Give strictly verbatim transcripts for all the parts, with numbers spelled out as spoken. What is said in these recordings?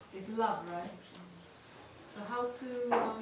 is love, right? So how to, um,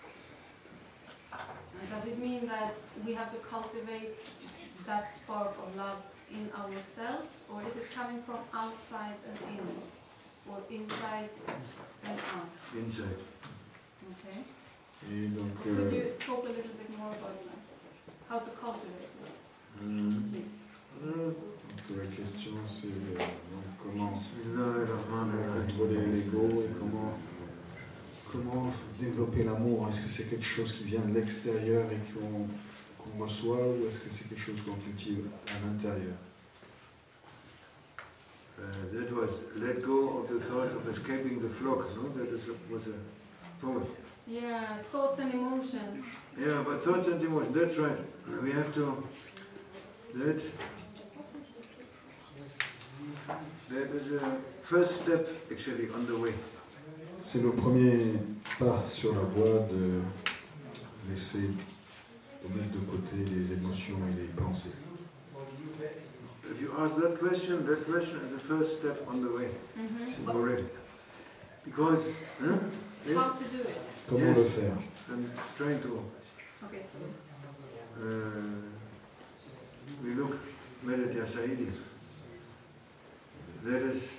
does it mean that we have to cultivate that spark of love in ourselves, or is it coming from outside and in, or inside and out? Inside. Okay. Et donc, Could euh, you talk a little bit more about that? How to cultivate it, Mm. please? Mm. donc, la question c'est euh, donc, comment Bismillahirrahmanirrahim. contrôler l'ego et comment, comment développer l'amour. Est-ce que c'est quelque chose qui vient de l'extérieur et qu'on qu'on reçoit, ou est-ce que c'est quelque chose qu'on cultive à l'intérieur? Uh, that was let go of the thoughts of escaping the flock, no? That is a, was a poem. Yeah, thoughts and emotions. Yeah, but thoughts and emotions, that's right. We have to, that, that is a first step actually on the way. C'est le premier pas sur la voie de laisser, de mettre de côté les émotions et les pensées. If you ask that question, that question is the first step on the way Mm-hmm. already. Because, huh? Yeah, How to do it? Comment Yes. le faire? I'm trying to, Okay, so uh, we look, Medet Ya Saidi. That is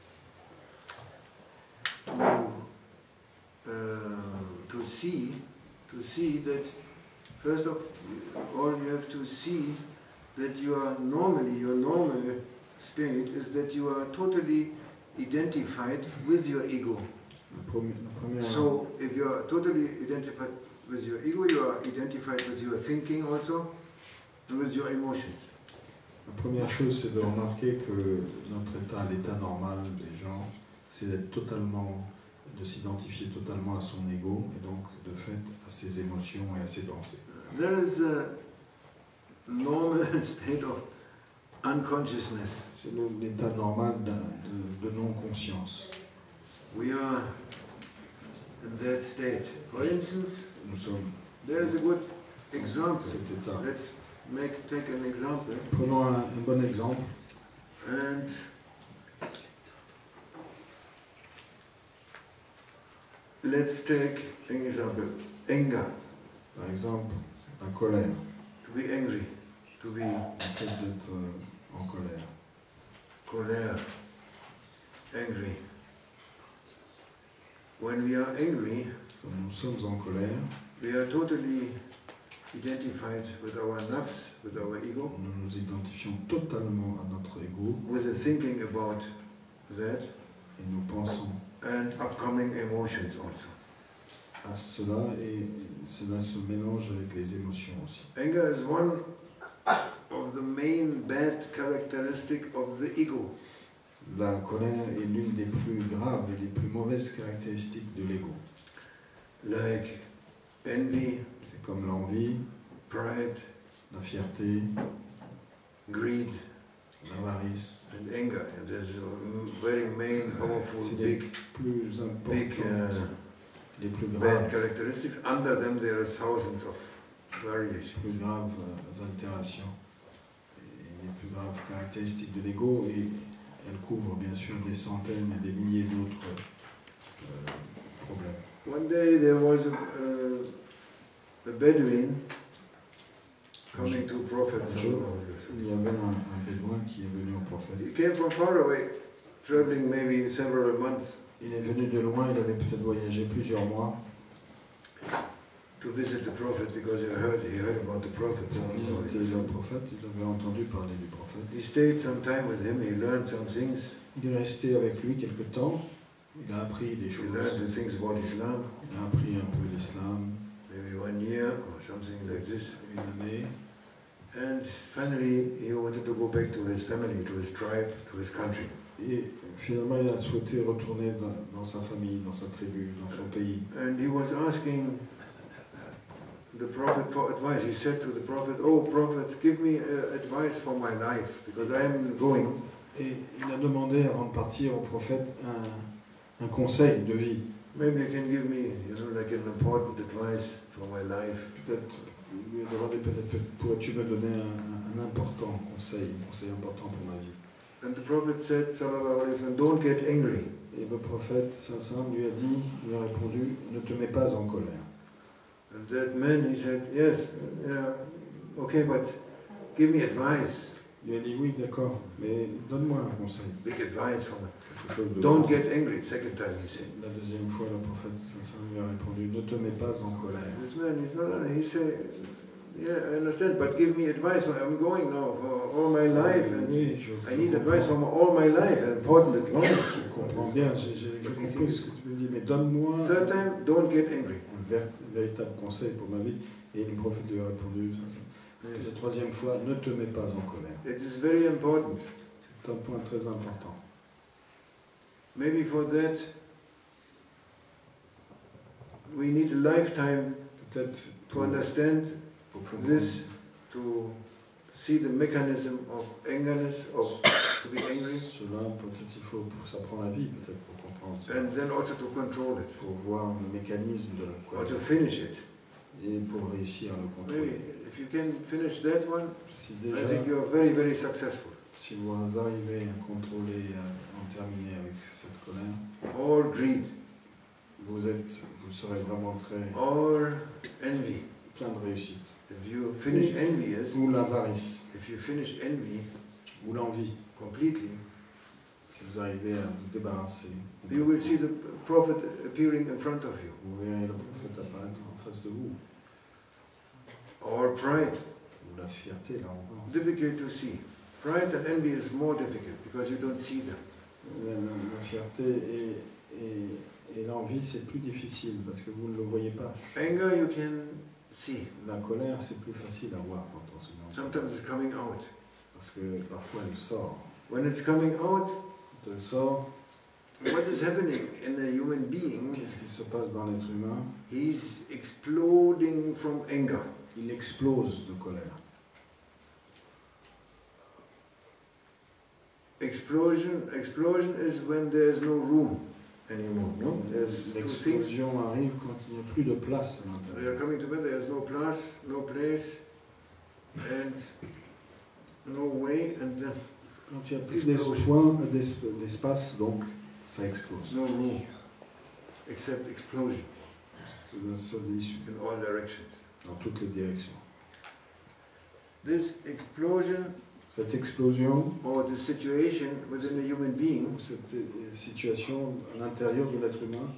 to, uh, to see, to see that first of all you have to see that you are normally, your normal state is that you are totally identified with your ego. La première, la première, So if you are totally identified with your ego, you are identified with your thinking also, and with your emotions. la première chose, c'est de remarquer que notre état, l'état normal des gens, c'est d'être totalement, de s'identifier totalement à son ego et donc de fait à ses émotions et à ses pensées. There is a normal state of unconsciousness. C'est le- l'état normal d'un- de, de non-conscience. We are in that state. For instance, Nous sommes there is a good dans example. cet état. Let's make take an example, Prenons un, un bon exemple. and let's take an example. Anger, Par exemple, la colère, to be angry, to be le fait d'être euh, en colère. colère, angry. When we are angry, Quand nous sommes en colère, we are totally identified with our nafs, with our ego, nous nous identifions totalement à notre ego with the thinking about that, et nous pensons and upcoming emotions also. à cela et cela se mélange avec les émotions aussi. Anger is one of the main bad characteristic of the ego. La colère est l'une des plus graves et des plus mauvaises caractéristiques de l'ego. Like envy, C'est comme l'envie, pride, la fierté, greed, l'avarice. and anger. And there's a very main, powerful, C'est les big, plus big importantes, uh, les plus bad graves, characteristics. Under them there are thousands of variations. plus graves euh, altérations et les plus graves caractéristiques de l'ego, et elles couvrent bien sûr des centaines et des milliers d'autres euh, problèmes. One day there was a, uh, a Bedouin coming to Prophet Un jour, sallallahu alaihi wasallam. il y avait un, un bédouin qui est venu au prophète. He came from far away, traveling maybe several months Il est venu de loin, il avait peut-être voyagé plusieurs mois to visit the Prophet because he heard, he heard about the Prophet pour sallallahu alaihi visiter le wasallam. prophète. Il avait entendu parler du prophète. He stayed some time with him, he learned some things. Il est resté avec lui quelque temps. Il a appris des He choses. learned the things about Islam, Il a appris un peu l'islam, maybe one year or something like this. une année. And finally he wanted to go back to his family, to his tribe, to his country. Et finalement, il a souhaité retourner dans, dans sa famille, dans sa tribu, dans son pays. And he was asking the Prophet for advice. He said to the Prophet, "Oh Prophet, give me uh, advice for my life, because I am going." Et il a demandé, avant de partir, au prophète un, un conseil de vie. Maybe you can give me, you know, like an important advice for my life. Peut-être, il lui a demandé, peut-être, pourrais-tu me donner un, un important conseil, un conseil important pour ma vie. And the Prophet said, sallallahu alaihi wasallam, "Don't get angry." Et le prophète Hassan lui a dit, lui a répondu, ne te mets pas en colère. And that man, he said, yes, yeah, okay, but give me advice. Il a dit, oui, d'accord, mais donne-moi un conseil. Big advice from Quelque chose de Don't grand. get angry. Second time he said. La deuxième fois, le prophète Hassan lui a répondu, ne te mets pas en colère. This man, he's not, he said, yeah, I understand, but give me advice. I'm going now for all my life, and Oui, je, I je need comprends. advice from all my life, important advice. Je comprends bien, j'ai j'ai compris ce que tu me dis, mais donne-moi Third time, don't get angry. un ver- véritable conseil pour ma vie. Et le prophète lui a répondu, la troisième fois, ne te mets pas en colère. It is very important. C'est un point très important. Maybe for that, we need a lifetime Peut-être to pour, understand pour comprendre this, to see the mechanism of angerness, of to be angry, cela, peut-être il faut, pour ça prend la vie, peut-être pour comprendre ça, and then also to control it, pour voir le mécanisme de la or to colère finish it. et pour réussir à le Maybe contrôler. if you can finish that one, Si I déjà, think you are very, very successful. si vous arrivez à contrôler, à en terminer avec cette colère, Or greed, vous êtes, vous serez vraiment très or envy. plein de réussite. If you finish envy, yes, Ou l'avarice, if you finish envy ou l'envie. completely, Si vous arrivez à vous débarrasser, you will see the prophet appearing in front of you. vous verrez le prophète apparaître en face de vous. Or pride, Ou la fierté, l'arrogance. difficult to see. Pride and envy is more difficult because you don't see them. La, la- la fierté et, et, et l'envie, c'est plus difficile parce que vous ne le voyez pas. Anger you can see. La colère, c'est plus facile à voir quand on se met en colère. Sometimes it's coming out. Parce que parfois elle sort. When it's coming out, Quand elle sort, what is happening in a human being? qu'est-ce qui se passe dans l'être humain? He's exploding from anger. Il explose de colère. Explosion, explosion is when there's no room anymore. No, there's two things. L'explosion arrive quand il n'y a plus de place à They are l'intérieur. coming together. There's no place, no place, and no way, and then Quand il n'y a plus d'espoir, d'esp- d'espace, donc ça explose. no room except explosion C'est la seule issue, in all directions. dans toutes les directions. This explosion Cette explosion, or the situation within a human being ou cette euh, situation à l'intérieur de l'être humain,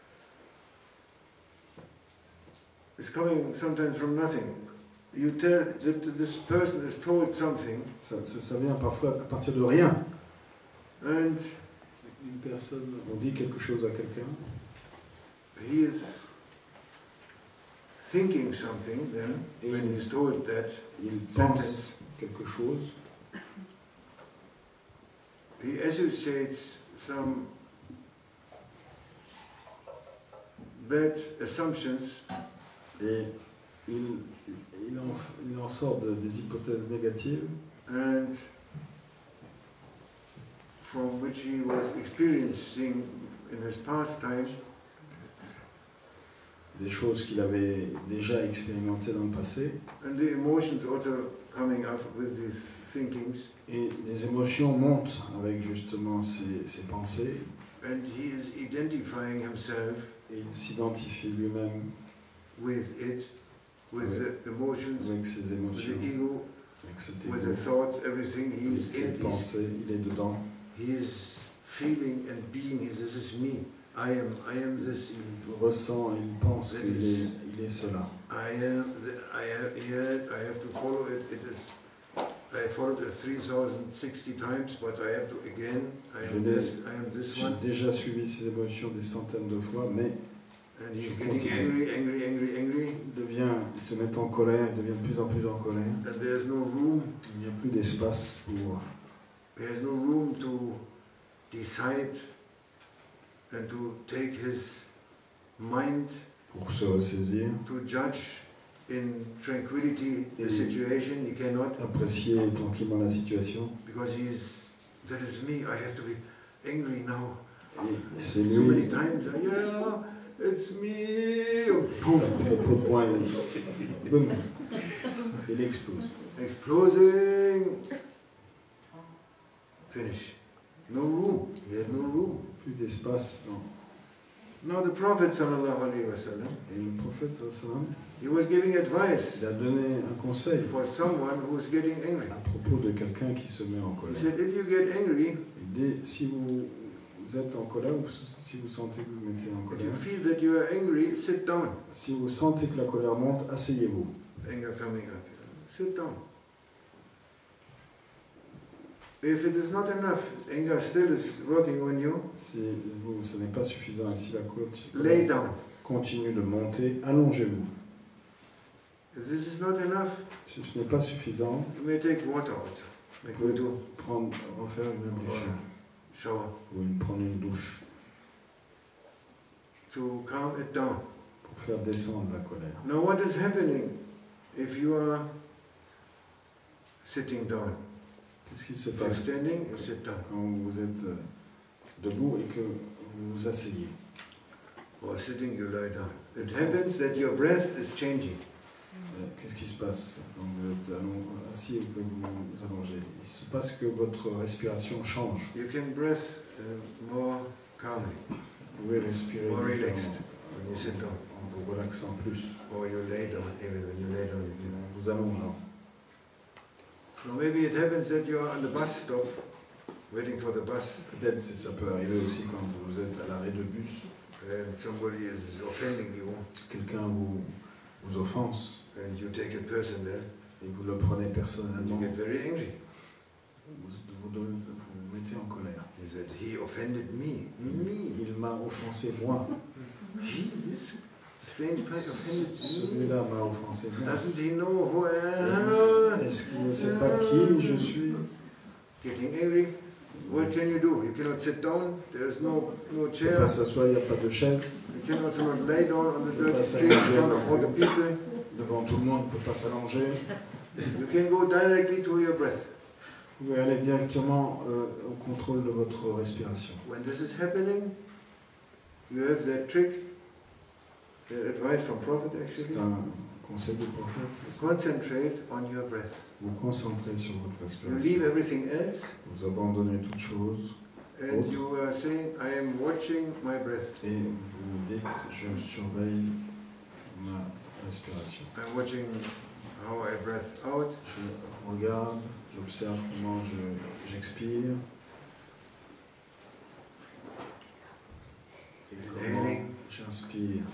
is coming sometimes from nothing. You tell that this person is told something, ça, ça, ça vient parfois à partir de rien. and Une personne, on dit quelque chose à quelqu'un, he is thinking something then et when il, he's told that il sentence. pense quelque chose, He associates some bad assumptions et il, il, en, il en sort de- des hypothèses négatives and from which he was experiencing in his past time, des choses qu'il avait déjà expérimentées dans le passé, and the emotions also coming up with these thinkings, et des émotions montent avec justement ces, ces pensées, and he is identifying himself et il s'identifie lui-même with it, with Ouais. the emotions, avec ses with the émotions, ego, avec cet with ego, the thoughts, everything. He avec is ses in, he's, pensées, il est dedans. he is feeling and being, this is me, I am, I am this, Il ressent, il pense qu'il est, il est cela. I am, the, I have, yeah, I have to follow it, it is, I followed it three thousand sixty times, but I have to again, I am Je l'ai- this, I am this J'ai one, déjà suivi ces émotions des centaines de fois, mais and he's je getting continue. angry, angry, angry, angry, il devient, il se met en colère, il devient de plus en plus en colère. and there's no room, Il n'y a plus d'espace pour, there's no room to decide and to take his mind pour se ressaisir, to judge in tranquility the Et- situation. He cannot, apprécier tranquillement la situation. because he is, that is me, I have to be angry now. Et c'est So many lui, times, yeah, it's me. à Boom, propos de moi, il, boum, il explose. exploding. Finish. No room. He had no room. Plus d'espace. Non. Now the Prophet sallallahu alaihi wasallam, Et le prophète sallam, he was giving advice il a donné un conseil for someone who was getting angry. à propos de quelqu'un qui se met en He colère. said, if you get angry, Il dit, si vous, vous êtes en colère ou si vous sentez que vous mettez en if you colère, feel that you are angry, sit down. si vous sentez que la colère monte, asseyez-vous. Anger coming up. Sit down. If it is not enough, anger still is working on you, Si vous, ce n'est pas suffisant et si la côte lay down. continue de monter, allongez-vous. If this is not enough, Si ce n'est pas suffisant, you may take water also. Like we do. prendre, refaire une ablution Shower. ou une- prendre une douche To calm it down. pour faire descendre la colère. Now what is happening if you are sitting down? Qu'est-ce qui se If you're passe standing, you sit down. quand vous êtes euh, debout et que vous vous asseyez? Or sitting, you lie down. It happens that your breath is changing. Euh, Qu'est-ce qui se passe quand vous êtes allon- assis et que vous vous allongez? Il se passe que votre respiration change. You can breath uh, more calmly, Vous pouvez respirer more relaxed différemment when you sit down. en vous relaxant plus, Or you lay down, even when you lay down. You en vous allongeant. So maybe it happens that you are on the bus stop, waiting for the bus, Peut-être que ça peut arriver aussi quand vous êtes à l'arrêt de bus, and somebody is offending you, quelqu'un vous, vous offense and you take it personal, et vous le prenez and you personnellement, get very angry. vous vous, donnez- vous vous mettez en colère. He said, he offended me. Me. Il m'a offensé moi, He, this strange guy offended me. celui-là m'a offensé moi. Doesn't he know who I am? Est-ce qu'il ne sait pas qui je suis? Getting angry. What can you do? You cannot sit down. There's no no Il ne peut chair. pas s'asseoir, il n'y a pas de chaise. You can also not lay down on the dirty street in front of all the people. Devant tout le monde, il ne peut pas s'allonger. You can go directly to your breath. Vous pouvez aller directement euh, au contrôle de votre respiration. When this is happening, you have that trick, that advice from Prophet C'est actually. un conseil du prophète. c'est ça. Concentrate on your breath. Vous concentrez sur votre You respiration. leave everything else, Vous abandonnez toute chose and Autre. you are saying, I am watching my breath. et vous dites je surveille ma respiration. I'm watching how I breath out. Je regarde, j'observe comment je- j'expire et comment Inhaling. j'inspire.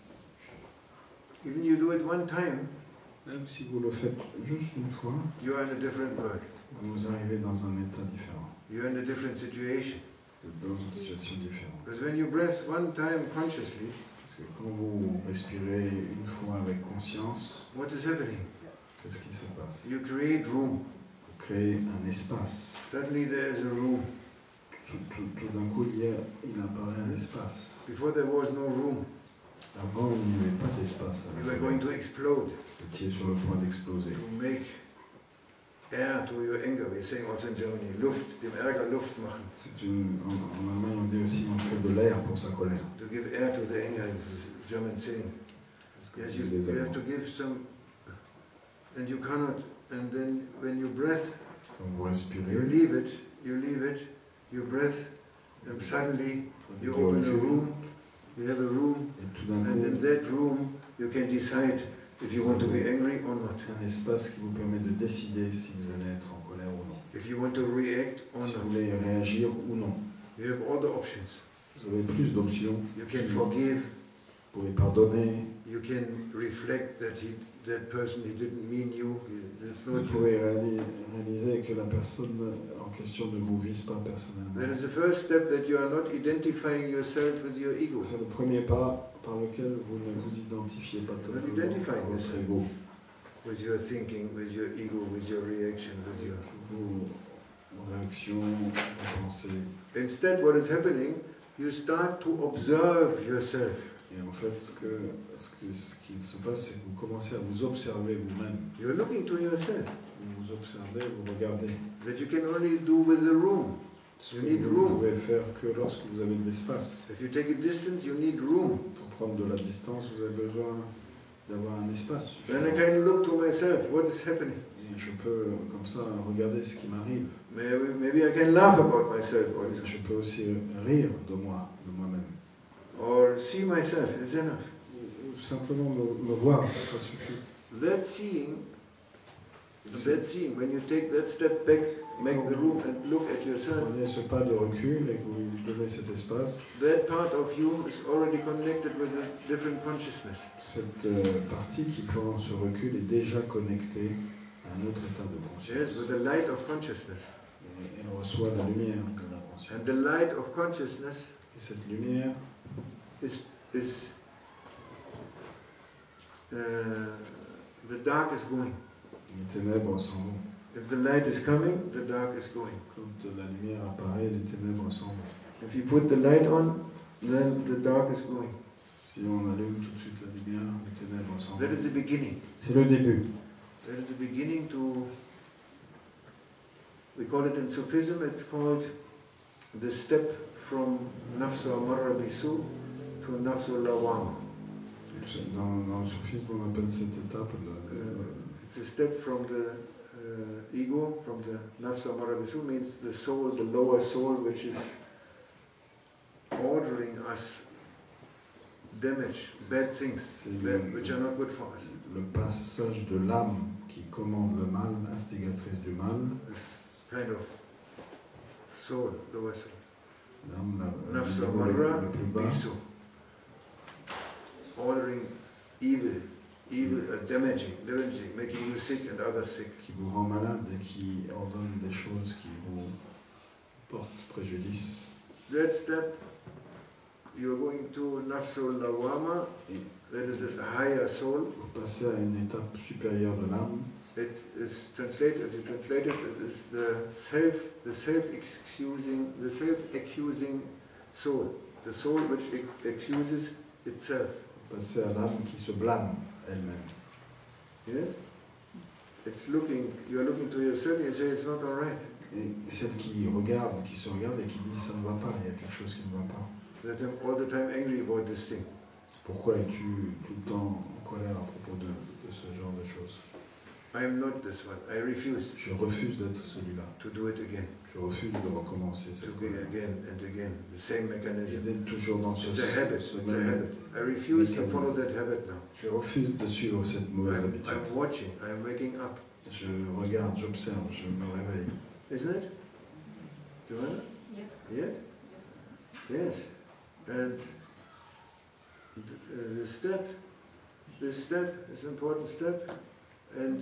Even you do it one time, Même si vous le faites juste une fois, you are in a different world. vous arrivez dans un état différent, You're in a different situation. dans une situation différente. Because when you breath one time consciously, Parce que quand vous respirez une fois avec conscience, what is happening? qu'est-ce qui se passe? You create room. Vous créez un espace. Suddenly there is a room. Tout, tout- tout d'un coup, il, y a, il apparaît un espace. Before there was no room. Avant, il n'y avait pas d'espace. You were going to explode, Vous étiez sur le point d'exploser. to make air to your anger. We're saying also in Germany, Luft, dem Ärger Luft machen. C'est une, en, en Allemagne, on dit aussi on fait de l'air pour sa colère. To give air to the anger is a German saying. C'est ce que Yes, disent you, les you have to Allemands. give some, and you cannot. And then when you breath, Quand vous you respirez, leave it, you leave it, you breath, and suddenly you vous open a recule, room, you have a room, et tout d'un and in coup, that room you can decide if you want to be angry or not, un espace qui vous permet de décider si vous allez être en colère ou non. if you want to react or Si vous not. voulez réagir ou non. You have all the options. Vous avez plus d'options. You can Vous forgive, pouvez pardonner, you can reflect that he, that person, he didn't mean you, he- it's vous not you. pouvez réali- réaliser que la personne en question ne vous vise pas personnellement. That is the first step, that you are not identifying yourself with your ego. C'est le premier pas par lequel vous ne vous identifiez pas totalement à votre ego. With your thinking, with your ego, with your reaction, with Avec your... vos réactions, vos pensées. Instead, what is happening, you start to observe yourself. Et en fait, ce, que, ce, que, ce qui se passe, c'est que vous commencez à vous observer vous-même. You're looking to yourself. Vous vous observez, vous regardez. That you can only do with the room. Ce You que need vous ne room. pouvez faire que lorsque vous avez de l'espace. If you take a distance, you need room. Pour prendre de la distance, vous avez besoin d'avoir un espace Then I suffisant. can look to myself, what is happening? Et je peux, comme ça, regarder ce qui m'arrive. Maybe, maybe I can laugh about myself also. Je peux aussi rire de moi, de moi-même. Or see myself, it's enough. Ou simplement me, me voir, ça suffit. That seeing, that seeing, when you take that step back, make the room and look at yourself, Prenez ce pas de recul et que vous lui donnez cet espace. that part of you is already connected with a different consciousness. Cette euh, partie qui prend ce recul est déjà connectée à un autre état de Yes, conscience. with the light of consciousness. Et elle reçoit la lumière de la conscience. And the light of consciousness Et cette lumière is, is uh, the dark is going. Les ténèbres s'en vont. If the light is coming, the dark is going. Quand la lumière apparaît, les ténèbres s'en vont. If you put the light on, then the dark is going. Si on allume tout de suite la lumière, les ténèbres s'en That vont. is the beginning. C'est le début. That is the beginning to, we call it in Sufism, it's called the step from Nafsu Amarra Bisu to Nafsu Lawam. Dans, dans le soufisme, on appelle cette étape le, Uh, it's a step from the uh, ego, from the Nafsu Amarra Bisu, means the soul, the lower soul, which is ordering us damage, bad things, c'est bad, le, which are not good for us. le passage de l'âme qui commande le mal, instigatrice du mal. This kind of soul, lower soul. L'âme, la, Nafsu le niveau Amarra le plus bas, Bisu. Ordering evil, evil, uh, damaging, damaging, making you sick and others sick. qui vous rend malade et qui ordonne des choses qui vous portent préjudice. That step, you're going to Nafsu Lawama, Et that is a higher soul. vous passez à une étape supérieure de l'âme. It is translated, if you translate it, it is the self, the self-excusing, the self-accusing soul, the soul which ex- excuses itself. Vous passez à l'âme qui se blâme elle-même. Yes? It's looking, you are looking to yourself and you say it's not all right. Et celle qui regarde, qui se regarde et qui dit ça ne va pas, il y a quelque chose qui ne va pas. That I'm all the time angry about this thing. Pourquoi es-tu tout le temps en colère à propos de, de ce genre de choses? I am not this one. I refuse Je refuse d'être celui-là. to do it again. Je refuse de recommencer To cette go colère. again and again, the same Et mechanism. d'être toujours dans ce, It's a habit, ce it's a même... habit. I refuse to follow that habit now. Je refuse de suivre cette mauvaise I'm, habitude. I'm watching, I'm waking up. Je regarde, j'observe, je me réveille. Isn't it? Joanna? Yes. Yes? Yes. And th- uh, the step, this step is an important step, and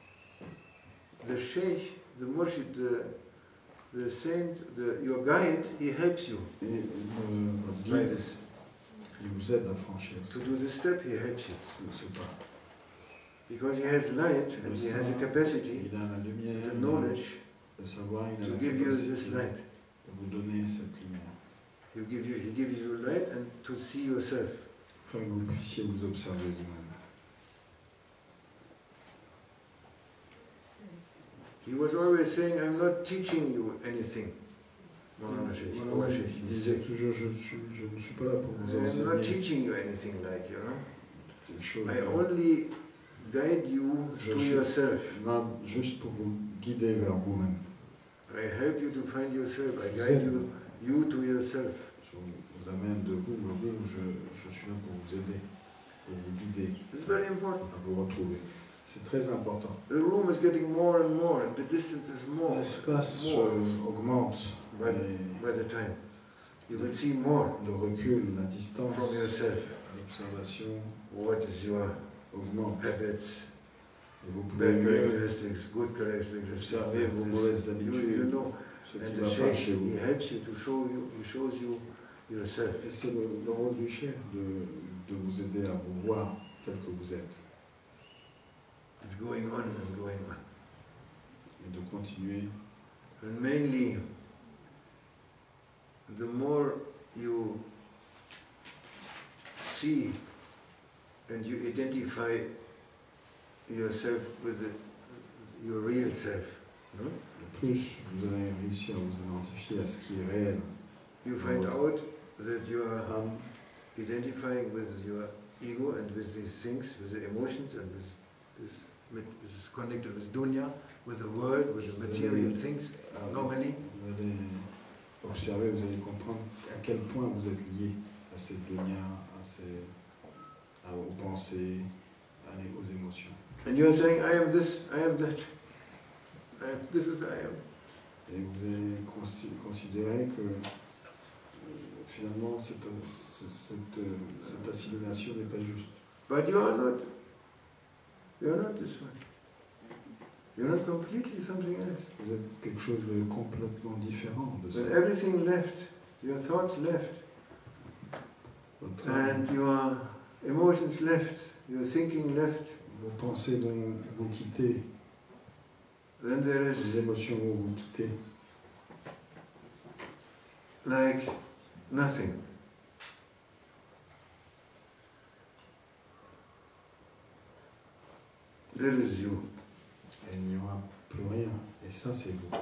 the sheikh, the murshid, the, the saint, the, your guide, he helps you Et le, votre by guide, this. il vous aide à franchir ce, To do this step, he helps you. ce- ce pas. Because he has light, and he has a capacity, Il a la lumière, the il a knowledge, le savoir, il a to la give you capacité this light. de vous donner cette lumière. You give you, he gives you light and to see yourself. Afin que vous puissiez vous observer vous-même. He was always saying, I'm not teaching you anything. Maulana Sheikh, Voilà, Maulana il Sheikh, he disait said, toujours, je, suis, je ne suis pas là pour vous I'm not enseigner teaching you anything like, you know. quelque chose. I only guide you Je to suis yourself. là juste pour vous guider vers vous-même. I help you to find yourself. I Vous guide aide. you, you to yourself. Je vous amène de vous à vous, je, je suis là pour vous aider, pour vous guider, It's very important. à vous retrouver. C'est très important. The room is getting more and more, and the distance is more. L'espace more euh, augmente by, et by the time. You will see more le recul, la distance, from yourself. l'observation What is your augmente. habits, Et vous pouvez bad mieux characteristics, good characteristics. observer vos This- mauvaises You, you habitudes, know, ce qui and ne the va pas Sheikh, chez vous. he helps you to show you, he shows you yourself. Et c'est le, le rôle du chef de, de vous aider à vous voir tel que vous êtes It's going on and going on. et de continuer. And mainly, the more you see and you identify yourself with the, your real self, no? Le plus vous allez réussir à vous identifier à ce qui est réel, You find out that you are âme, identifying with your ego and with these things, with the emotions and with this with, is connected with dunya, with the world, with the material things, Ah, normally. Vous allez observer, vous allez comprendre à quel point vous êtes lié à cette dunya, à ces, à, aux pensées, à les- aux émotions. And you are saying, I am this, I am that, I am, this is I am. Et vous allez consi- considérer que euh, finalement cette, cette, euh, cette assimilation n'est pas juste. But you are not, you are not this one. You are not completely something else. Vous êtes quelque chose de complètement différent de ça. When everything left, your thoughts left, Votre âme, and your emotions left, your thinking left, vos pensées vont vous quitter, then there vos is émotions vont vous quitter. like nothing. There is you. Et il n'y aura plus rien. Et ça, c'est vous.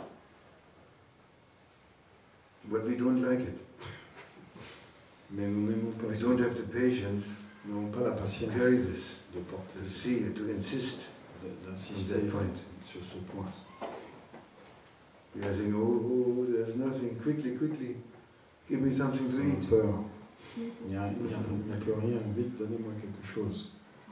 But we don't like it. Mais nous n'aimons pas We ça. don't have the patience Nous n'avons pas la to patience carry this, de porter, to see it, to insist de- on d'insister that point. sur ce point. We are saying, oh, oh, there's nothing, quickly, quickly, give me something Nous to avons eat. peur. Il n'y a, il n'y a- il n'y a plus rien. Vite, donnez-moi quelque chose.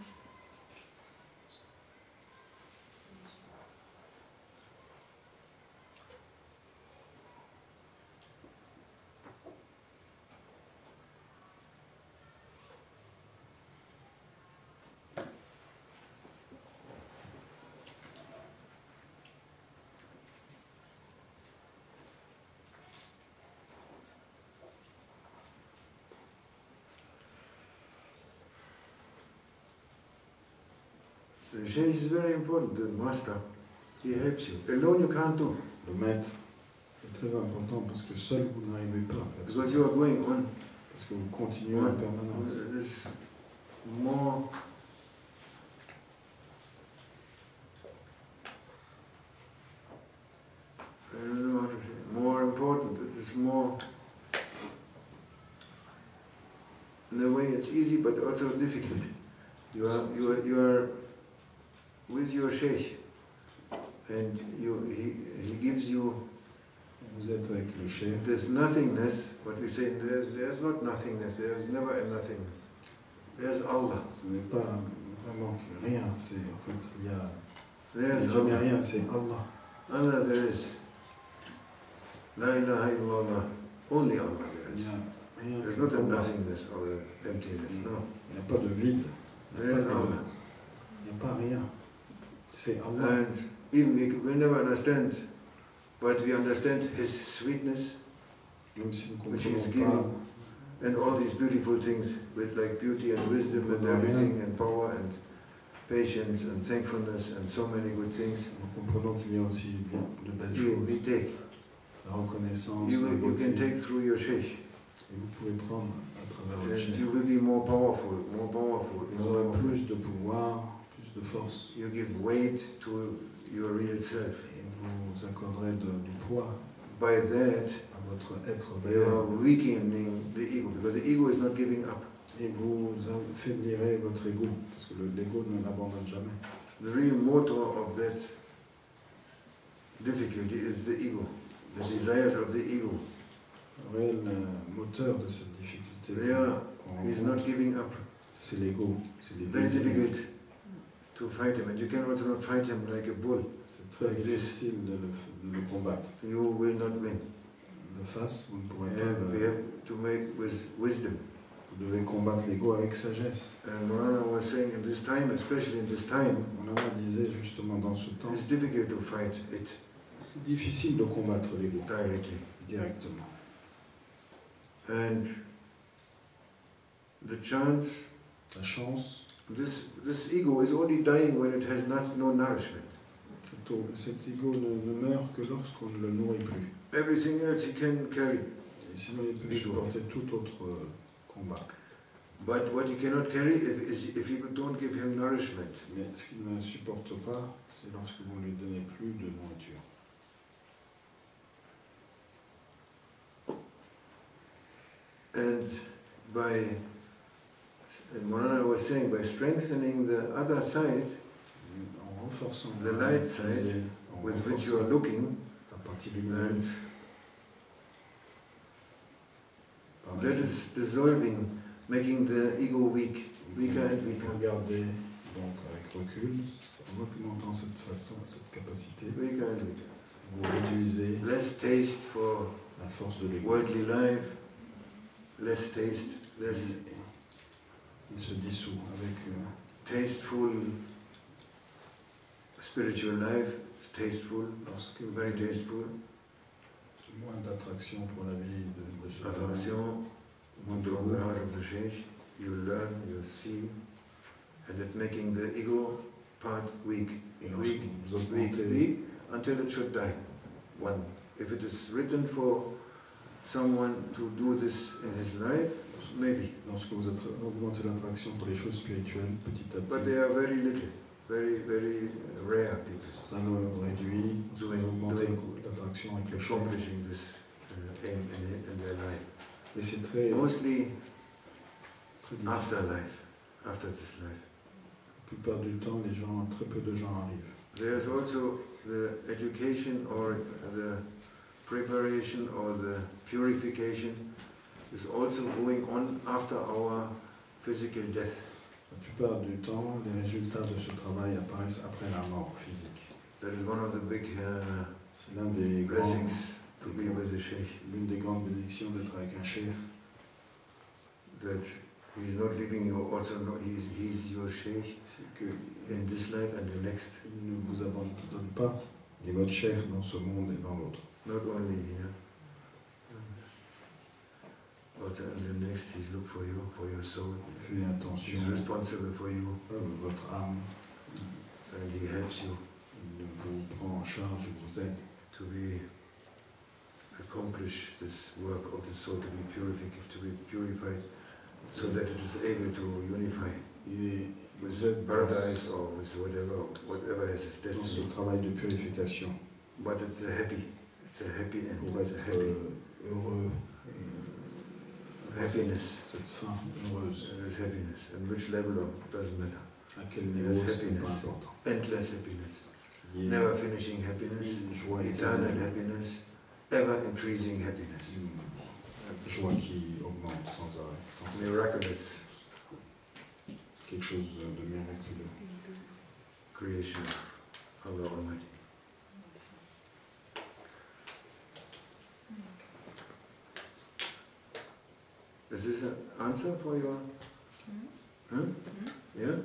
The Sheikh is very important, the master. He helps you. Alone you can't do, Le maître est très important parce que seul vous n'arrivez pas à faire ça. because you are going on. Parce que vous continuez en permanence. It is more I don't know how to say, more important, it is more, in a way it's easy but also difficult. You are, you are, you are with your Sheikh, and you, he, he gives you Vous êtes avec le chef. this nothingness, what we say, there's, there's not nothingness, there's never a nothingness. There's Allah. Ce n'est pas vraiment rien. C'est en fait il y a, il n'y a There's jamais Allah. rien. C'est Allah. Allah there is. La ilaha illallah. Only Allah there Il n'y is. a rien. There's que not a Allah. nothingness or an emptiness, no. Il n'y a pas de vide. Il n'y a, There's pas de- Allah. il n'y a pas rien. C'est Allah. And even we will never understand, but we understand His sweetness Même si nous ne which He is comprenons pas, giving, and all these beautiful things with like beauty and wisdom and everything, and power and patience and thankfulness and so many good things. nous comprenons qu'il y a aussi bien de belles You, choses. we take. La reconnaissance, You, la will- you beauté. can take through your Sheikh. Et vous pouvez prendre à travers And votre chef. you will be more powerful, more powerful, Vous more aurez plus de pouvoir, plus de force. You give weight to your real self. Et vous accorderez de- du poids By that, à votre être you are réel. weakening the ego, because the ego is not giving up. Et vous affaiblirez votre ego, parce que le- l'ego ne l'abandonne jamais. The real motor of that difficulty is the ego, the desires of the ego. Le réel euh, moteur de cette difficulté Yeah, qu'on He's rencontre, not giving up. c'est l'ego, c'est les Very désirs. difficult to fight him, and you can also not fight him like a bull. C'est très Like this. difficile de le, de le combattre. You will not win. De face, vous ne pourrez And pas we le, have to make with wisdom. vous devez combattre l'ego avec sagesse. And Morana was saying in this time, especially in this time, On en disait justement dans ce temps, it's difficult to fight it c'est difficile de combattre l'ego directly. directement. And the chance, La chance, this, this ego is only dying when it has not, no nourishment. cet, o- cet ego ne, ne meurt que lorsqu'on ne le nourrit plus. Everything else he can carry. Et sinon, il peut Ego. supporter tout autre euh, combat. But what he cannot carry if, is if you don't give him nourishment. Mais ce qu'il ne supporte pas, c'est lorsque vous ne lui donnez plus de nourriture. And by, and Morana was saying, by strengthening the other side, En renforçant the light side with which you are looking, la partie lumineuse. and Par that is dissolving, making the ego weak, weaker and weaker. Regardez donc avec recul, en augmentant cette façon, cette capacité, Weaker and weaker. vous réduisez Less taste for la force de l'ego. worldly life, less taste, less Il se dissout avec euh, tasteful spiritual life, it's tasteful, lorsque very tasteful, moins d'attraction pour la vie de, de ce travail, attraction moins de from the goût, heart of the Sheikh, you learn, you see, and it making the ego part weak, et lorsque weak, vous weak, augmentez, weak, until it should die. One. If it is written for someone to do this in his life, maybe. lorsque vous attra- augmentez l'attraction pour les choses spirituelles, petit à But petit, they are very little, very, very rare people ça le réduit, lorsque vous Doing- augmentez doing- l'attraction avec le champ. accomplishing this uh, aim in, in their life. Et c'est très, Mostly très difficile. after life, after this life. La plupart du temps, les gens, très peu de gens arrivent. There's also the education or the preparation or the purification is also going on after our physical death. La plupart du temps, les résultats de ce travail apparaissent après la mort physique. That is one of the big uh, C'est l'un des grands, blessings to be with the Sheikh, l'une des grandes bénédictions d'être avec un cheikh, that he's not leaving you also, no, he's, he's your Sheikh c'est qu'il in this life and the next, ne vous abandonne pas. Il est votre cheikh dans ce monde et dans l'autre. not only here. Also in the next, he's look for you, for your soul. Faites attention He's responsible for you à votre âme. and he helps you Il vous prend en charge, il vous aide to be accomplish this work of the soul, to be purified, to be purified, so that it is able to unify Il est, with vous aide dans, paradise or with whatever, whatever is his dans ce destiny. travail de purification But it's a happy, it's a happy end, pour it's a être happy euh, heureux. happiness. Cette fin heureuse, There's happiness, and which level of doesn't matter. à quel niveau Yes, c'est happiness. pas important. Endless happiness, Il y a never finishing happiness, une joie eternal éternelle, happiness, ever increasing happiness. une joie qui augmente sans arrêt, sans cesse. Miraculous Quelque chose de miraculeux. creation of Allah Almighty. Is this an answer for your? Huh? Yeah?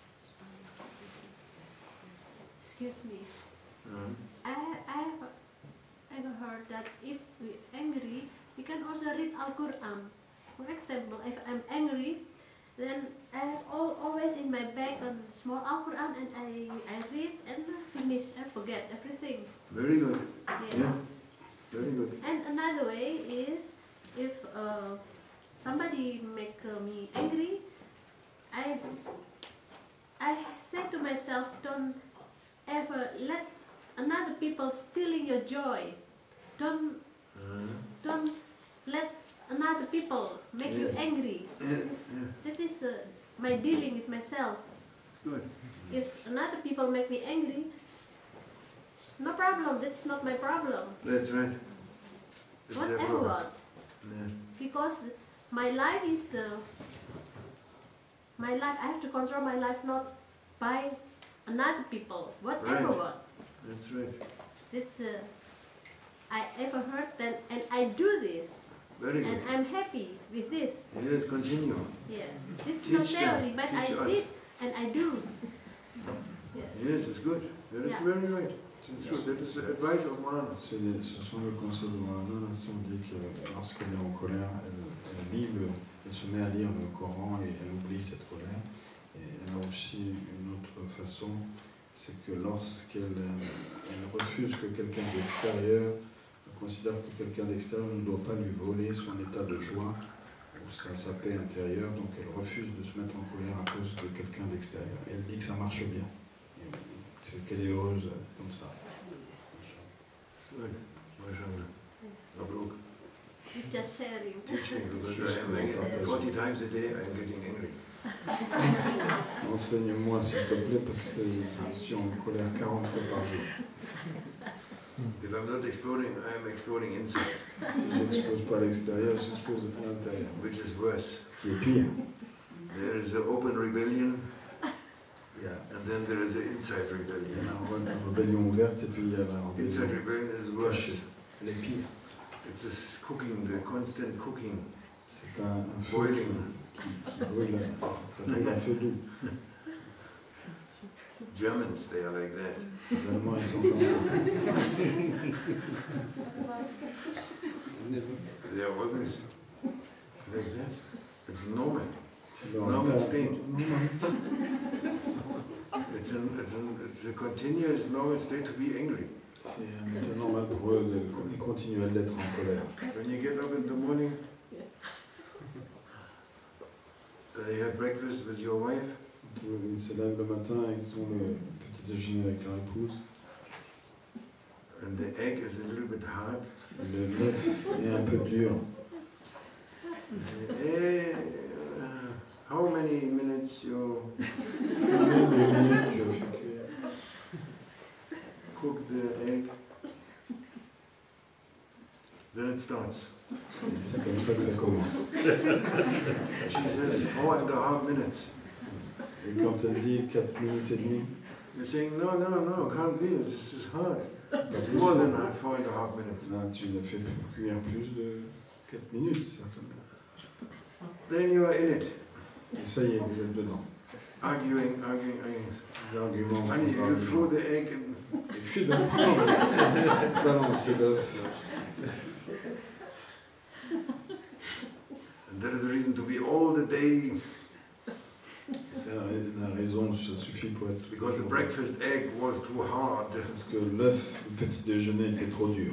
Excuse me. Uh, I I have ever heard that if we're angry, we can also read Al Quran. For example, if I'm angry, then I have all, always in my bag a small Al Quran, and I I read and finish. I forget everything. very good. Yeah. Yeah. Very good. And another way is if uh, somebody make uh, me angry, I I say to myself, don't ever let another people stealing your joy. Don't Uh, don't let another people make you Yeah. angry. yeah, That is, yeah. that is uh, my dealing with myself. It's good. If another people make me angry, no problem. That's not my problem. That's right. It's their Whatever problem. what. Yeah. Because my life is uh, my life. I have to control my life not by another people. Whatever Right. what. That's right. That's uh, I ever heard that, and I do this, Very and good. I'm happy with this. Yes, continue. Yes, it's Teach not them. theory, but I Teach us. did and I do. Yes. Yes, it's good. That is Yeah. very right. It's true. That is the advice of Maulana. C'est les- Ce sont les conseils de Moulana. Ainsi on dit que lorsqu'elle est en colère, elle, elle lit le, elle se met à lire le Coran et elle oublie cette colère. Et elle a aussi une autre façon, c'est que lorsqu'elle euh, elle refuse que quelqu'un d'extérieur, elle considère que quelqu'un d'extérieur ne doit pas lui voler son état de joie ou sa, sa paix intérieure, donc elle refuse de se mettre en colère à cause de quelqu'un d'extérieur. Et elle dit que ça marche bien, et qu'elle est heureuse comme ça. Good. MashaAllah. Mabruk. It's just sharing. Teach me because I am angry. forty times a day I am getting angry. Enseigne-moi s'il te plaît parce que je suis en colère quarante fois par jour. If I'm not exploding, I am exploding inside. Si j'explose pas à l'extérieur, j'explose à l'intérieur. Which is worse. Ce qui est pire. There is an open rebellion, Yeah. and then there is an inside Il y rebellion. a la rébellion ouverte et puis il y a la Inside rébellion rebellion is worse. cachée. Elle est pire. It's this cooking, the constant cooking, C'est un, un feu boiling. qui, qui brûle, ça brûle un feu doux. Germans, they are like that. Les Allemands, ils sont comme ça. They are always like that. It's normal. C'est leur Normal état state. normal. It's, an, it's, an, it's a continuous normal state to be angry. C'est un état normal pour eux de, de continuer d'être en colère. When you get up in the morning, uh, you have breakfast with your wife, Ils se lèvent le matin, ils ont le petit déjeuner avec leur épouse. and the egg is a little bit hard. Le l'œuf est un peu dur. Eh, uh, how many minutes you Combien de minutes tu as fait cuire? cook the egg? Then it starts. Et c'est comme ça que ça commence. She says four and a half minutes. Et quand elle dit quatre minutes et demie, You're saying, no, no, no, can't be, this is hard. pas It's plus, more than ça- four and a half minutes. là, tu l'as fait cuire plus de quatre minutes, certainement. Then you are in it, Et ça y est, vous êtes dedans. arguing, arguing, arguing. Les arguments. And you throw the egg in. Et finalement, balancer l'œuf. And that is the reason to be all the day, C'est la, la raison, ça suffit pour être. because the breakfast egg was too hard. Parce que l'œuf, le petit déjeuner était trop dur.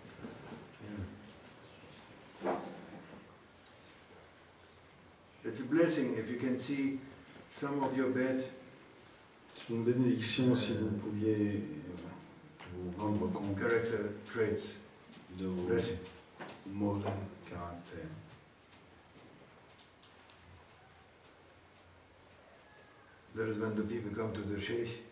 It's a blessing if you can see some of your bad C'est une bénédiction si vous pouviez euh, vous rendre compte character traits. de vos Blessing. mauvais caractères. That is when the people come to the Sheikh.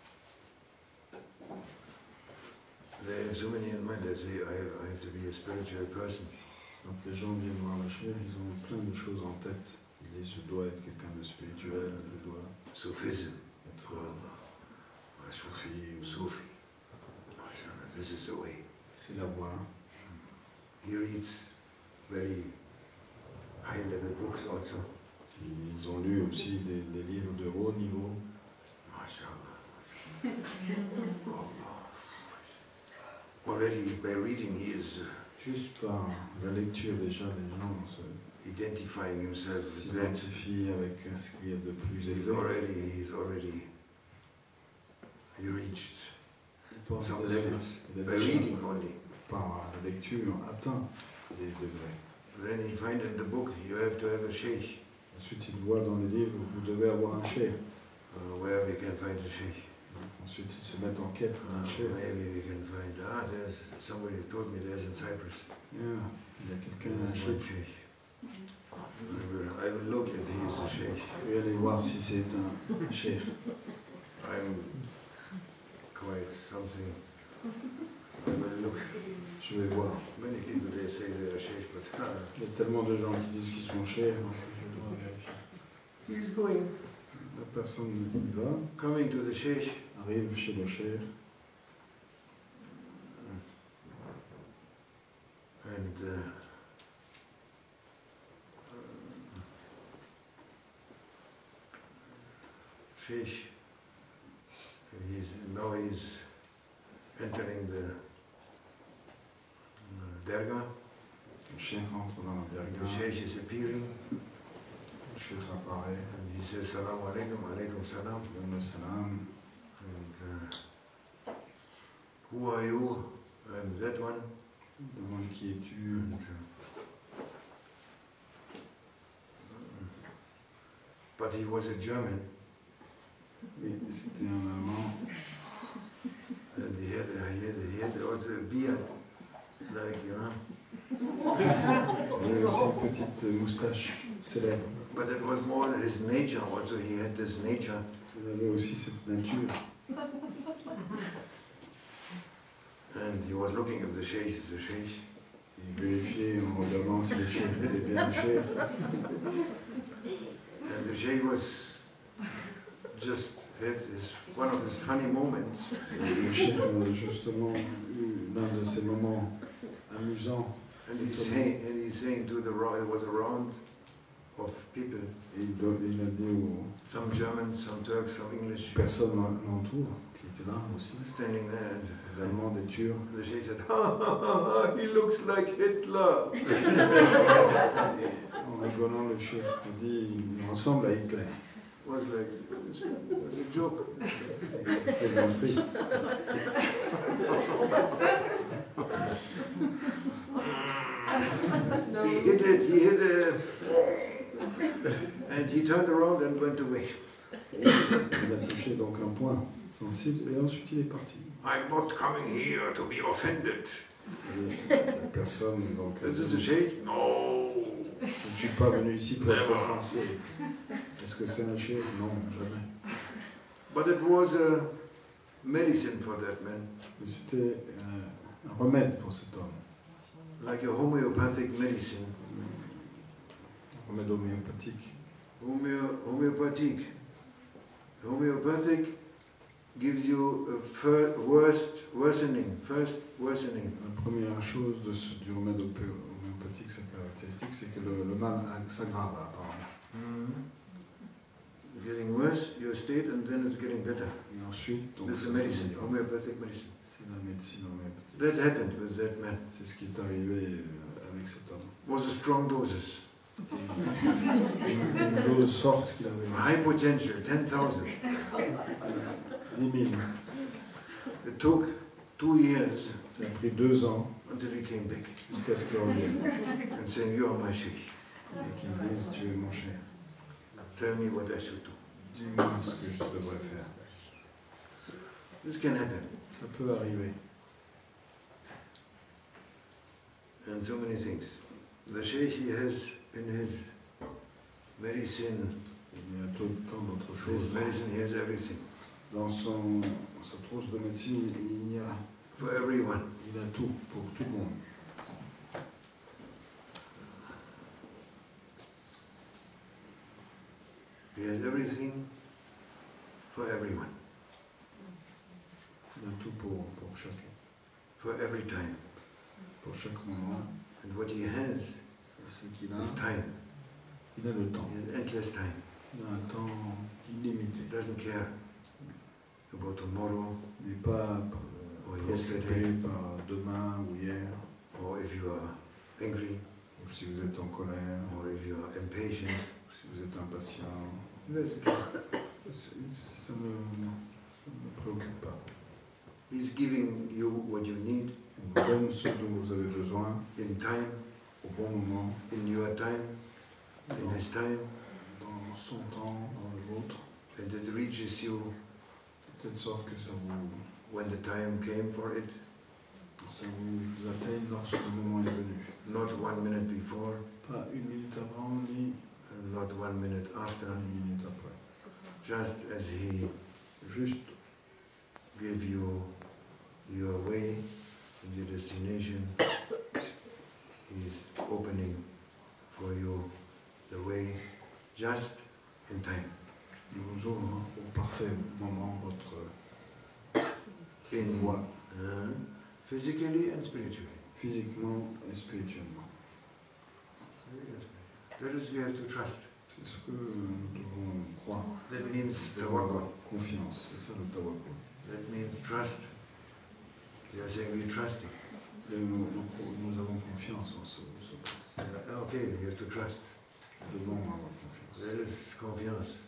They have so many in mind, they say, I have, I have to be a spiritual person. Quand les gens viennent voir la chair, ils ont plein de choses en tête. Ils disent, je dois être quelqu'un de spirituel, je dois Sufism, être oh, un soufi, ou Sufi. MashaAllah, this is the way. c'est la voie. He reads very high level books also. Ils ont lu aussi des, des livres de haut niveau. MashaAllah. Allah. Already by reading he is uh, Juste par la lecture déjà, les gens se identifying himself with that. s'identifient avec ce qu'il y a de plus He's élevé. already, he's already, he reached Ils pensent some déjà levels qu'il by a déjà, reading only. par la lecture, atteint des degrés. Then he find in the book you have to have a sheikh. Ensuite, il voit dans les livres, vous devez avoir un cheikh. Uh, where we can find a sheikh. Ensuite, ils se mettent en quête Uh, d'un cheikh. maybe we can find, ah, there's somebody who told me there's in Cyprus. Yeah, il y a quelqu'un, un There's one cheikh. sheikh. I will, I will look if he is a sheikh. Je vais aller voir si c'est un cheikh. I'm quite something. I will look. Je vais voir. Many people they say they are sheikh, but uh, Il y a tellement de gens qui disent qu'ils sont cheikhs, donc je dois vérifier. he's going, La personne y va, coming to the sheikh. arrive chez le cheikh, And uh, sheikh, he's now he's entering the uh, derga. le cheikh entre dans la The derga, sheikh is appearing, le cheikh apparaît, and he says, "Salaam alaikum, alaikum salam." donne le salam. And uh, who are you? I'm that one. Demande qui es-tu? And, uh, but he was a German, Oui, c'était un Allemand. and he had, he had, he had also a beard, like, you know. Il avait aussi une petite moustache célèbre. But it was more his nature also. He had this nature. Il avait aussi cette nature. And he was looking if the sheikh is the sheikh. Il vérifiait en regardant si le cheikh était bien le cheikh. And the sheikh was just had this, one of these funny moments. Et le cheikh a justement eu l'un de ces moments amusants. And he's saying, and he's saying to the round, there was a round of people. Et il, do, il a dit aux Some Germans, some Turks, some English. personnes alentour qui étaient là aussi, Standing there. And les Allemands, des Turcs. the sheikh said, ha ha ha ha, he looks like Hitler. En rigolant, le cheikh a dit il ressemble à Hitler. It was like, it was a joke. Plaisanterie. No. He hit it, he hit it. And he turned around and went away. Il a touché donc un point sensible et ensuite il est parti. I'm not coming here to be offended. Et la personne donc a This is dit, the sheikh? No. je ne suis pas venu ici pour être offensé. Est-ce que c'est un cheikh? Non, jamais. But it was a medicine for that man, Mais c'était un, un remède pour cet homme, like a homeopathic medicine. un remède homéopathique. Homeo homeopathic. Homeopathic gives you a fir worst worsening, first worsening. La première chose de ce, du remède homéopathique, sa caractéristique, c'est que le, le mal s'aggrave apparemment. Mm-hmm. Getting worse, your state, and then it's getting better. Et ensuite, donc, This is ça, medicine, c'est homeopathic medicine. c'est la médecine homéopathique. That happened with that man. C'est ce qui est arrivé avec cet homme. Was a strong doses. Une dose forte qu'il avait. High potential, ten thousand. dix mille. It took two years Ça a pris deux ans until he came back jusqu'à ce qu'il revienne. and saying, you are my sheikh. Et qu'il me dise, tu es mon cher. Tell me what I should do. Dis-moi ce que je devrais faire. This can happen. Ça peut arriver. And so many things. The sheikh, he has in his medicine, Il y a tout, tant d'autres his choses. medicine, he has everything. Dans son, sa trousse de médecine, il y a, For everyone. il a tout, pour tout le monde. He has everything for everyone. Il a tout pour, pour chacun, For every time. pour chaque moment. And what he has Ce qu'il a, is time. il a le temps. He has endless time. Il a un temps illimité. He doesn't care about tomorrow, Il n'est pas or préoccupé yesterday, par demain ou hier, or if you are angry, ou si vous êtes en colère, or if you are impatient. ou si vous êtes impatient. He doesn't care. C'est- Ça ne ça ne me préoccupe pas. He's giving you what you need Il vous donne ce dont vous avez besoin in time, au bon moment, in your time, in his time, dans son temps, dans le vôtre, and it reaches you de telle sorte que ça vous, when the time came for it, ça vous atteigne lorsque le moment est venu. not one minute before, Pas une minute avant, ni and not one minute after, une minute après. just as he Juste gave you your way and your destination, he's opening for you the way just in time, il vous ouvre au parfait moment votre in voie, uh, physically and spiritually. physiquement et spirituellement. That is, we have to trust. C'est ce que nous devons croire. That means Nous devons avoir tawakkul. confiance, c'est ça le tawakkul. That means trust. They are saying we trust him. Et nous, nous, nous avons confiance en ce, ce Uh, okay, we have to trust. Nous devons avoir confiance. That is confiance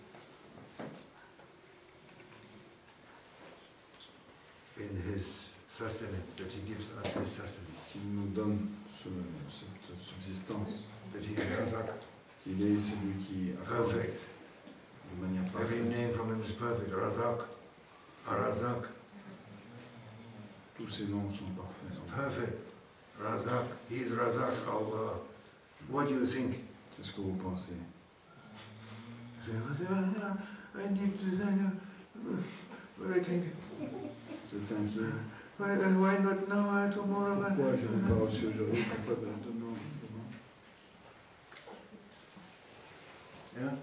in his sustenance, that he gives us his sustenance, Qu'il nous donne ce, cette subsistance, that he is Razak, qu'il est celui qui accorde perfect. de manière Every parfaite. name from him is perfect. Razak, Arazak, Tous ces noms sont parfaits. perfect. Razak, he is Razak, Allah. What do you think? C'est ce que vous pensez. Say, I need to, where I can, C'est inquiet. why, why not now, tomorrow? Pourquoi je n'ai pas reçu aujourd'hui? Pourquoi demain? Yeah.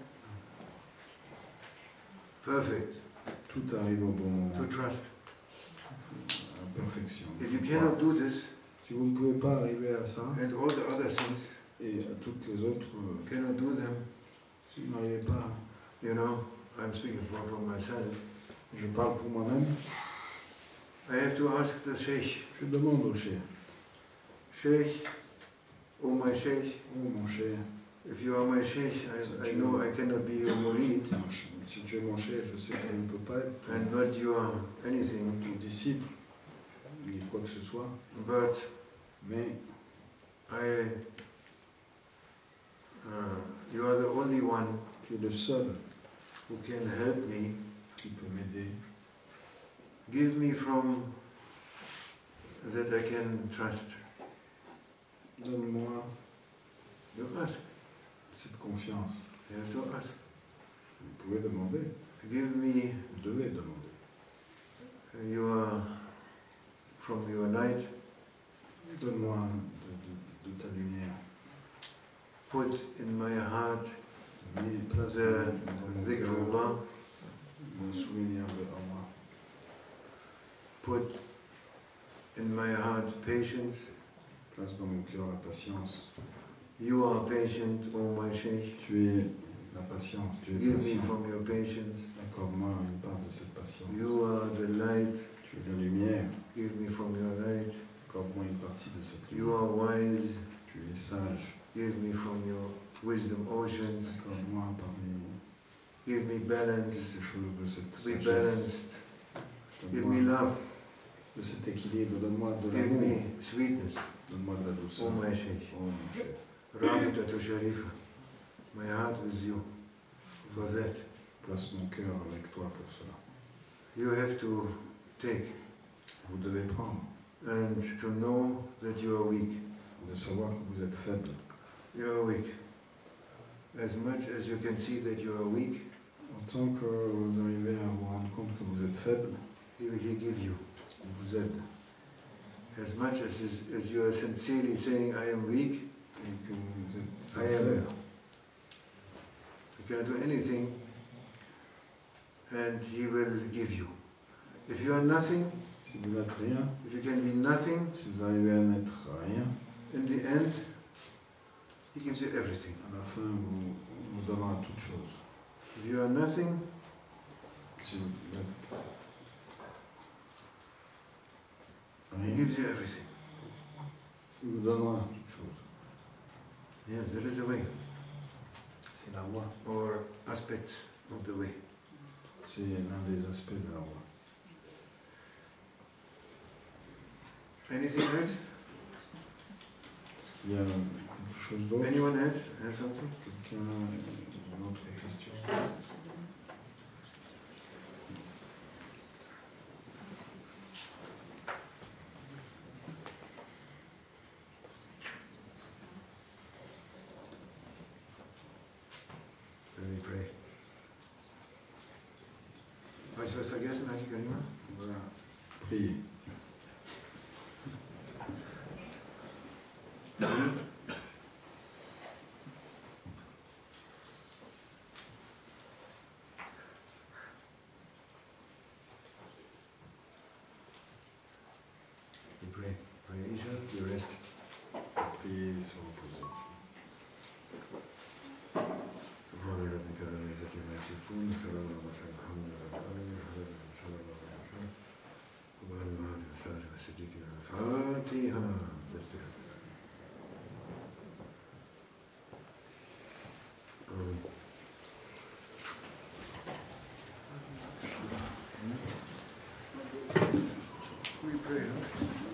Perfect. Tout arrive au bon moment. To trust. À perfection. If you cannot do this, si vous ne pouvez pas arriver à ça, and all the other things, et à toutes les autres, euh, cannot do them, si vous n'arrivez pas, you know, I'm speaking for, for myself, je parle pour moi-même, I have to ask the Sheikh. je demande au Cheikh, Sheikh, oh my Sheikh, oh mon Cheikh, if you are my Sheikh, I, I know I cannot be your murid, si tu es mon Cheikh, je sais que je ne peux pas être and not your anything, ton disciple, ni quoi que ce soit, but mais I, uh, you are the only one tu es le seul who can help me. qui peut m'aider. Give me from that I can trust. Donne-moi You ask. cette confiance. You have to ask. Vous pouvez demander, Give me vous devez demander. your from your light. Donne-moi de, de, de ta lumière. Put in my heart Mets place the dans mon cœur zikrullah. le souvenir de Allah. Put in my heart patience. Place dans mon cœur la patience. You are patient, oh my Sheikh. Tu es la patience, tu es Give me patient. from your patience. Accorde-moi une part de cette patience. You are the light. Tu es la lumière. Give me from your light. Accorde-moi une partie de cette You lumière. are wise. Tu es sage. Give me from your wisdom oceans. Accorde-moi parmi Give me balance. quelque chose de cette To be sagesse. balanced. Give me Donne-moi love. de cet équilibre. Donne-moi de Give l'amour. me sweetness. Donne-moi de la Oh douceur. my Sheikh. Oh mon cher. Rabitatu Sharifa. My heart with you. For that. Place mon cœur avec toi pour cela. You have to take Vous devez prendre, and to know that you are weak. de savoir que vous êtes faible. You are weak. As much as you can see that you are weak, En tant que vous arrivez à vous rendre compte que vous êtes faible, he will he give you. il vous aide. As much as, as you are sincerely saying, I am weak, Et que vous êtes I am, sincère. you can do anything, and he will give you. If you are nothing, Si vous n'êtes rien, if you can be nothing, si vous arrivez à n'être rien, in the end, he gives you everything. à la fin, vous, vous donnera toute chose. If you are nothing, Si vous êtes he rien, gives you everything. il vous donnera toute chose. Yes, that is the way, C'est la voie. or aspects of the way. C'est l'un des aspects de la voie. Anything else? Est-ce qu'il y a quelque chose d'autre? Anyone else has something? Quelqu'un a une autre question? Let me pray. Habe ich was vergessen, hatte ich gar nicht mehr? Voilà. Priez. We pray. Pray, Isha, you rest. Priez et se reposer. سبحان ربك رب العزة عما يصفون وسلام على المرسلين الحمد لله رب العالمين صلى الله عليه وسلم وعلى آله وصحبه والصديقين الفاتحة. Um, we pray. Huh?